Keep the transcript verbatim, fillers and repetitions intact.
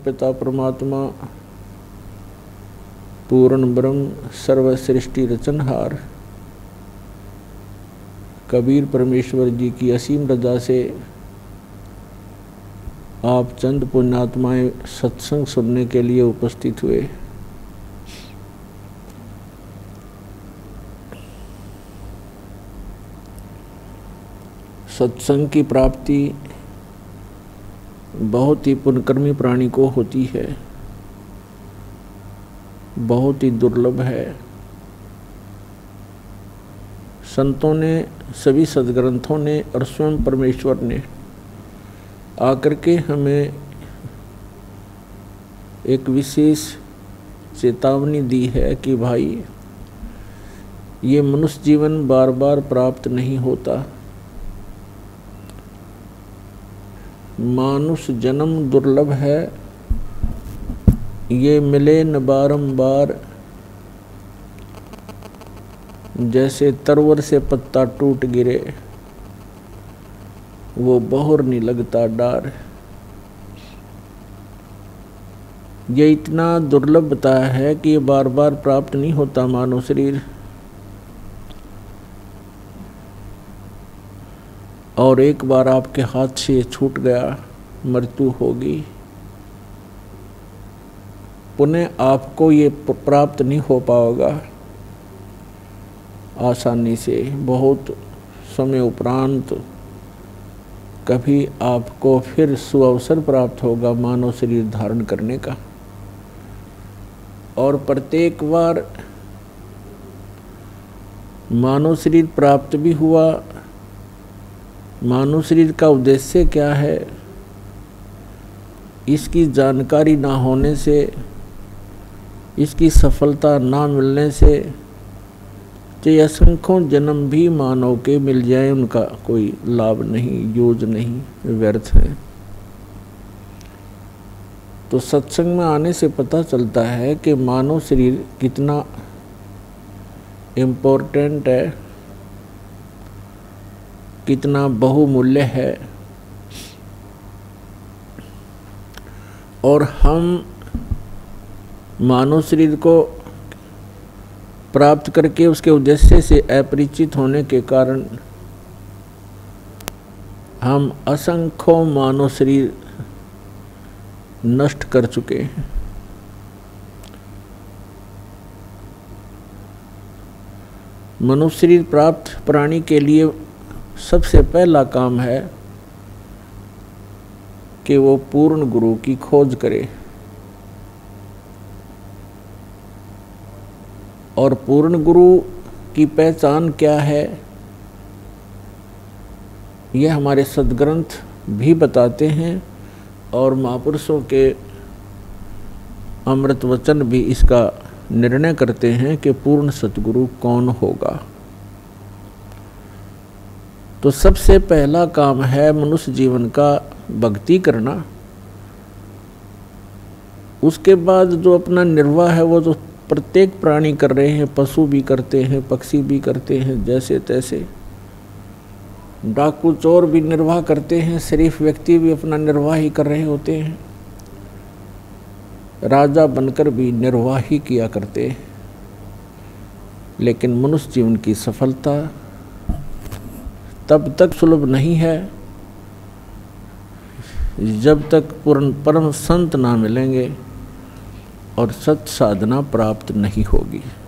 पिता परमात्मा पूर्ण ब्रह्म सर्व सृष्टि रचनहार कबीर परमेश्वर जी की असीम रजा से आप चंद पुण्यात्माएं सत्संग सुनने के लिए उपस्थित हुए। सत्संग की प्राप्ति बहुत ही पुण्यकर्मी प्राणी को होती है, बहुत ही दुर्लभ है। संतों ने, सभी सद्ग्रंथों ने और स्वयं परमेश्वर ने आकर के हमें एक विशेष चेतावनी दी है कि भाई ये मनुष्य जीवन बार बार प्राप्त नहीं होता। मानुष जन्म दुर्लभ है, ये मिले न बारंबार। जैसे तरवर से पत्ता टूट गिरे, वो बहुर नहीं लगता डार। ये इतना दुर्लभ बताया है कि ये बार बार प्राप्त नहीं होता मानव शरीर। और एक बार आपके हाथ से छूट गया, मृत्यु होगी। पुनः आपको ये प्राप्त नहीं हो पाएगा आसानी से। बहुत समय उपरांत कभी आपको फिर सुअवसर प्राप्त होगा मानव शरीर धारण करने का। और प्रत्येक बार मानव शरीर प्राप्त भी हुआ। मानव शरीर का उद्देश्य क्या है, इसकी जानकारी ना होने से, इसकी सफलता ना मिलने से चाहे असंख्यों जन्म भी मानव के मिल जाए, उनका कोई लाभ नहीं, यूज नहीं, व्यर्थ है। तो सत्संग में आने से पता चलता है कि मानव शरीर कितना इम्पोर्टेंट है, कितना बहुमूल्य है। और हम मानव शरीर को प्राप्त करके उसके उद्देश्य से अपरिचित होने के कारण हम असंख्यों मानव शरीर नष्ट कर चुके हैं। मनुष्य शरीर प्राप्त प्राणी के लिए सबसे पहला काम है कि वो पूर्ण गुरु की खोज करे। और पूर्ण गुरु की पहचान क्या है, यह हमारे सद्ग्रंथ भी बताते हैं और महापुरुषों के अमृत वचन भी इसका निर्णय करते हैं कि पूर्ण सद्गुरु कौन होगा। तो सबसे पहला काम है मनुष्य जीवन का भक्ति करना। उसके बाद जो अपना निर्वाह है वो तो प्रत्येक प्राणी कर रहे हैं, पशु भी करते हैं, पक्षी भी करते हैं, जैसे तैसे। डाकू चोर भी निर्वाह करते हैं, शरीफ व्यक्ति भी अपना निर्वाह ही कर रहे होते हैं, राजा बनकर भी निर्वाह ही किया करते हैं। लेकिन मनुष्य जीवन की सफलता तब तक सुलभ नहीं है जब तक पूर्ण परम संत ना मिलेंगे और सत साधना प्राप्त नहीं होगी।